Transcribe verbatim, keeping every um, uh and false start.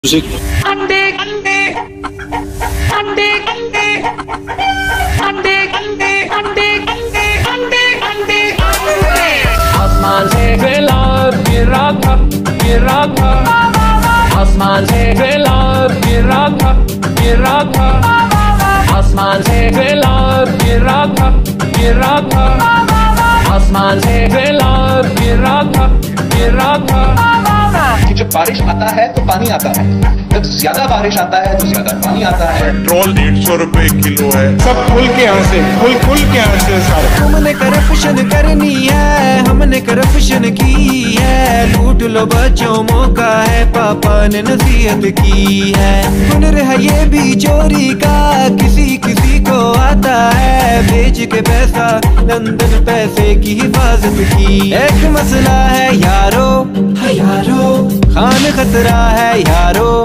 Music. अंडे अंडे अंडे अंडे अंडे अंडे अंडे अंडे अंडे अंडे अंडे आसमान से गिरा गिरा था गिरा था आसमान से गिरा गिरा था गिरा था आसमान से गिरा गिरा था गिरा था आसमान से गिरा गिरा था गिरा था कि जब बारिश आता है तो पानी आता है, जब ज्यादा बारिश आता है तो ज्यादा पानी आता है। पेट्रोल डेढ़ सौ रुपए किलो है। सब खुल के यहाँ से खुल खुल के यहाँ से सारे। तुमने करप्शन करनी है, हमने करप्शन की है। लूट लो बच्चों मौका है, पापा ने नसीहत की है। हुनर है ये भी चोरी का, किसी किसी को आता है। बेच के पैसा लंदन पैसे की हिफाजत की। एक मसला है यारो, है यारो, खान खतरा है यारो।